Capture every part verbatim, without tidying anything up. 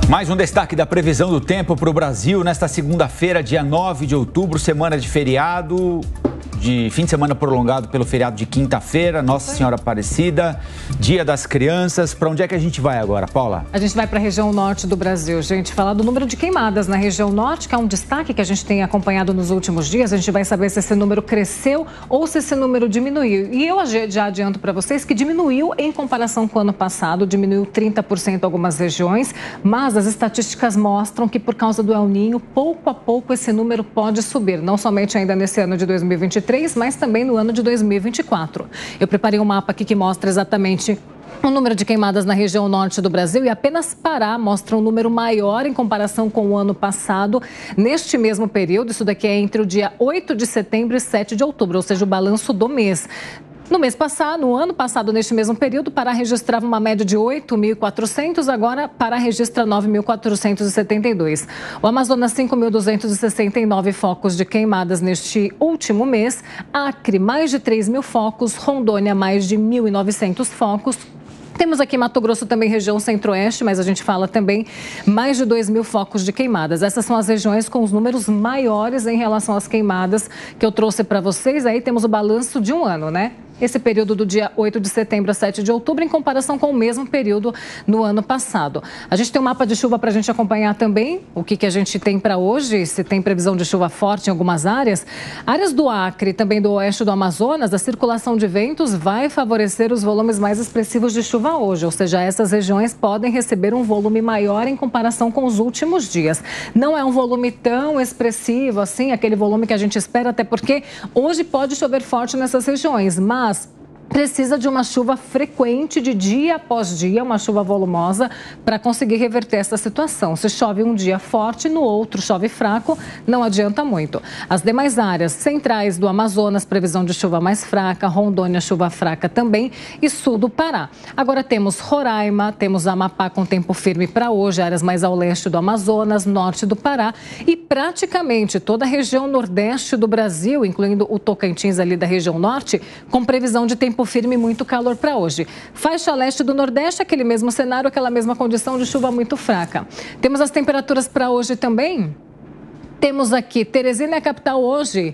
Mais um destaque da previsão do tempo para o Brasil nesta segunda-feira, dia nove de outubro, semana de feriado, de fim de semana prolongado pelo feriado de quinta-feira, Nossa Senhora Aparecida, Dia das Crianças. Para onde é que a gente vai agora, Paula? A gente vai para a região norte do Brasil, gente. Falar do número de queimadas na região norte, que é um destaque que a gente tem acompanhado nos últimos dias. A gente vai saber se esse número cresceu ou se esse número diminuiu. E eu já adianto para vocês que diminuiu em comparação com o ano passado, diminuiu trinta por cento em algumas regiões, mas as estatísticas mostram que por causa do El Niño, pouco a pouco esse número pode subir, não somente ainda nesse ano de dois mil e vinte e três, mas também no ano de dois mil e vinte e quatro. Eu preparei um mapa aqui que mostra exatamente o número de queimadas na região norte do Brasil e apenas Pará mostra um número maior em comparação com o ano passado, neste mesmo período. Isso daqui é entre o dia oito de setembro e sete de outubro, ou seja, o balanço do mês. No mês passado, no ano passado, neste mesmo período, Pará registrava uma média de oito mil e quatrocentos, agora Pará registra nove mil quatrocentos e setenta e dois. O Amazonas, cinco mil duzentos e sessenta e nove focos de queimadas neste último mês. Acre, mais de três mil focos. Rondônia, mais de mil e novecentos focos. Temos aqui Mato Grosso também, região centro-oeste, mas a gente fala também mais de dois mil focos de queimadas. Essas são as regiões com os números maiores em relação às queimadas que eu trouxe para vocês. Aí temos o balanço de um ano, né? Esse período do dia oito de setembro a sete de outubro, em comparação com o mesmo período no ano passado. A gente tem um mapa de chuva para a gente acompanhar também o que, que a gente tem para hoje, se tem previsão de chuva forte em algumas áreas. Áreas do Acre, também do oeste do Amazonas, a circulação de ventos vai favorecer os volumes mais expressivos de chuva hoje, ou seja, essas regiões podem receber um volume maior em comparação com os últimos dias. Não é um volume tão expressivo assim, aquele volume que a gente espera, até porque hoje pode chover forte nessas regiões, mas Mas precisa de uma chuva frequente de dia após dia, uma chuva volumosa, para conseguir reverter essa situação. Se chove um dia forte, no outro chove fraco, não adianta muito. As demais áreas centrais do Amazonas, previsão de chuva mais fraca, Rondônia, chuva fraca também, e sul do Pará. Agora temos Roraima, temos Amapá com tempo firme para hoje, áreas mais ao leste do Amazonas, norte do Pará e praticamente toda a região nordeste do Brasil, incluindo o Tocantins ali da região norte, com previsão de tempo firme e muito calor para hoje. Faixa leste do Nordeste, aquele mesmo cenário, aquela mesma condição de chuva muito fraca. Temos as temperaturas para hoje também. Temos aqui Teresina, a capital, hoje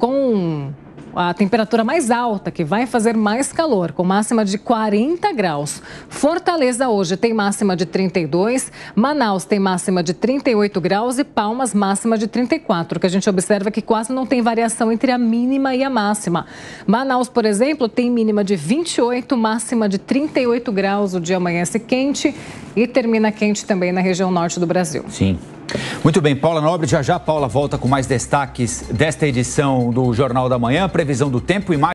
com a temperatura mais alta, que vai fazer mais calor, com máxima de quarenta graus. Fortaleza hoje tem máxima de trinta e dois, Manaus tem máxima de trinta e oito graus e Palmas máxima de trinta e quatro, que a gente observa que quase não tem variação entre a mínima e a máxima. Manaus, por exemplo, tem mínima de vinte e oito, máxima de trinta e oito graus, o dia amanhece quente e termina quente também na região norte do Brasil. Sim. Muito bem, Paula Nobre, já já Paula volta com mais destaques desta edição do Jornal da Manhã, previsão do tempo e mais